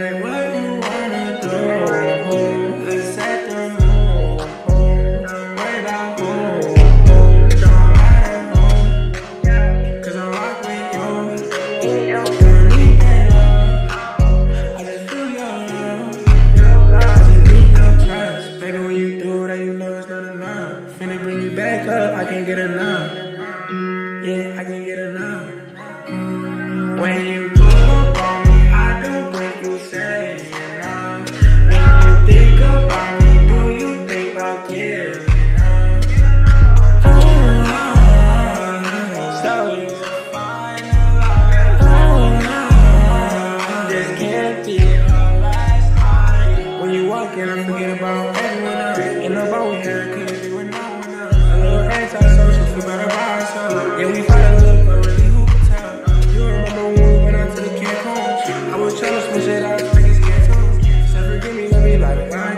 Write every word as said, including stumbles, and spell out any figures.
like what you wanna do. Let's set the mood. Don't worry about who. Don't matter who. Cause I rock with you. Don't need that love. I just feel your love. I just need your trust. Baby, when you do that, you know it's not enough. Finna bring you back up, I can't get enough. Yeah, I can't get enough. When you pull up on me, I don't think you say enough. When you think about me, do you think about kids? So you find a lot. This can't be our last time. When you walk in, I forget about everyone else. Ain't nobody here, cause you and no one else. A little anti-social, feel better by ourselves. Yeah, we fight a little, but really who can tell? You remember when we went out to the camp home? I was trying to switch it out, like it's can't tell. So forgive me, let me like,